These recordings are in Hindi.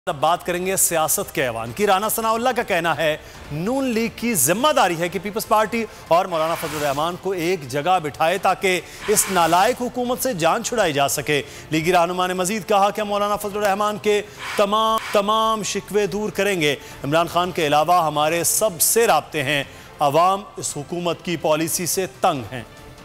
अब बात करेंगे सियासत के ऐवान की। राना सनाउल्लाह का कहना है नून लीग की जिम्मेदारी है कि पीपल्स पार्टी और मौलाना फजल रहमान को एक जगह बिठाए ताकि इस नालायक हुकूमत से जान छुड़ाई जा सके। लीगी रहनुमा ने मजीद कहा कि मौलाना फजल रहमान के तमाम शिकवे दूर करेंगे। इमरान खान के अलावा हमारे सबसे राब्ते हैं। अवाम इस हुकूमत की पॉलिसी से तंग हैं।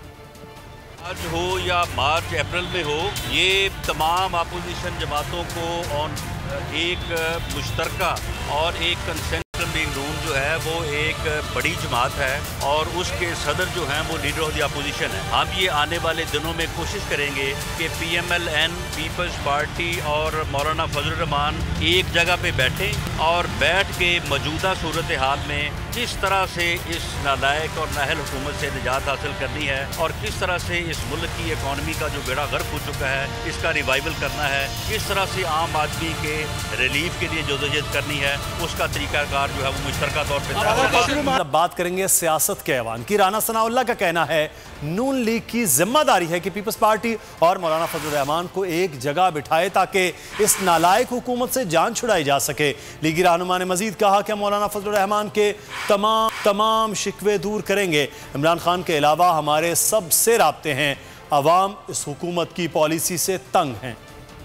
आज हो या मार्च अप्रैल में हो, ये तमाम अपोजिशन जमातों को ऑन एक मुश्तरका और एक कंसेंट्रल रूम जो है वो एक बड़ी जमात है और उसके सदर जो हैं वो लीडर ऑफ द अपोजिशन है। हम ये आने वाले दिनों में कोशिश करेंगे कि PMLN पीपल्स पार्टी और मौलाना फजल रहमान एक जगह पे बैठें और बैठ के मौजूदा सूरत हाल में किस तरह से इस नालायक और नाहल हुकूमत से निजात हासिल करनी है और किस तरह से इस मुल्क की इकॉनमी का जो बेड़ा गर्क हो चुका है इसका रिवाइवल करना है, किस तरह से आम आदमी के रिलीफ के लिए जदोजहद करनी है, उसका तरीकाकार जो है वो मुश्तरका तौर पर। अब बात करेंगे सियासत के ऐवान की। राना सनाउल्लाह का कहना है नून लीग की जिम्मेदारी है कि पीपल्स पार्टी और मौलाना फजल रहमान को एक जगह बिठाए ताकि इस नालायक हुकूमत से जान छुड़ाई जा सके। लीगी रहनुमा ने मजीद कहा कि मौलाना फजल रहमान के तमाम शिकवे दूर करेंगे। इमरान खान के अलावा हमारे सबसे राब्ते हैं। अवाम इस हुकूमत की पॉलिसी से तंग हैं।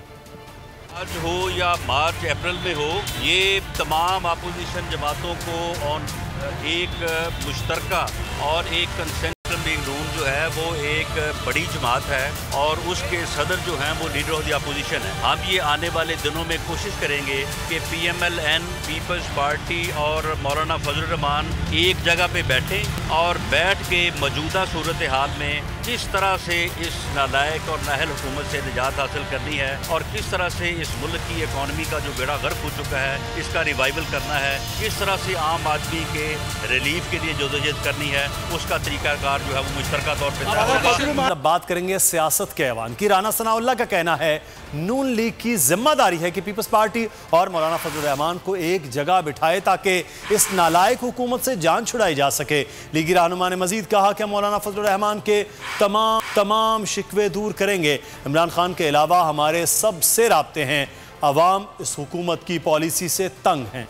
आज हो या मार्च अप्रैल में हो, ये तमाम अपोजिशन जमातों को ऑन एक मुश्तरका और एक कंसेंट्रल रूम जो है वो एक बड़ी जमात है और उसके सदर जो हैं वो लीडर ऑफ द अपोजिशन है। हम ये आने वाले दिनों में कोशिश करेंगे कि PMLN पीपल्स पार्टी और मौलाना फजल रहमान एक जगह पे बैठें और बैठ के मौजूदा सूरत हाल में किस तरह से इस नालायक और नाहल हुकूमत से निजात हासिल करनी है और किस तरह से इस मुल्क की इकॉनमी का जो बेड़ा गर्क हो चुका है इसका रिवाइवल करना है, किस तरह से आम आदमी के रिलीफ के लिए जदोजहद करनी है, उसका तरीकाकार जो है वो मुश्तरका तौर पर। अब बात करेंगे सियासत के ऐवान की। राना सनाउल्लाह का कहना है नून लीग की जिम्मेदारी है कि पीपल्स पार्टी और मौलाना फजल रहमान को एक जगह बिठाए ताकि इस नालायक हुकूमत से जान छुड़ाई जा सके। लीगी रहनुमा ने मजीद कहा कि मौलाना फजल रहमान के तमाम शिकवे दूर करेंगे। इमरान खान के अलावा हमारे सबसे राब्ते हैं। अवाम इस हुकूमत की पॉलिसी से तंग हैं।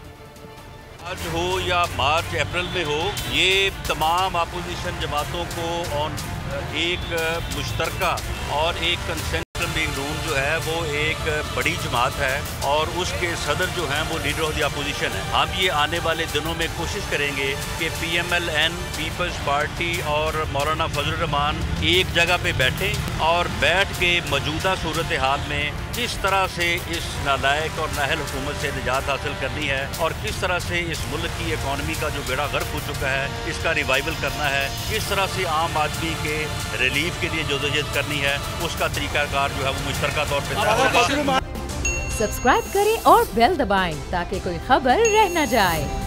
आज हो या मार्च अप्रैल में हो, ये तमाम अपोजिशन जमातों को ऑन एक मुश्तरका और एक कंसेंट्रल रूम जो है वो एक बड़ी जमात है और उसके सदर जो हैं वो लीडर ऑफ द अपोजिशन है। हम ये आने वाले दिनों में कोशिश करेंगे कि PMLN पीपल्स पार्टी और मौलाना फजल रहमान एक जगह पे बैठें और बैठ के मौजूदा सूरत हाल में किस तरह से इस नालायक और नाहल हुकूमत से निजात हासिल करनी है और किस तरह से इस मुल्क की इकॉनमी का जो बेड़ा गर्क हो चुका है इसका रिवाइवल करना है, किस तरह से आम आदमी के रिलीफ के लिए जदोजहद करनी है, उसका तरीकाकार जो है वो मुश्तरका तौर पर। सब्सक्राइब करें और बेल दबाएं ताकि कोई खबर रह न जाए।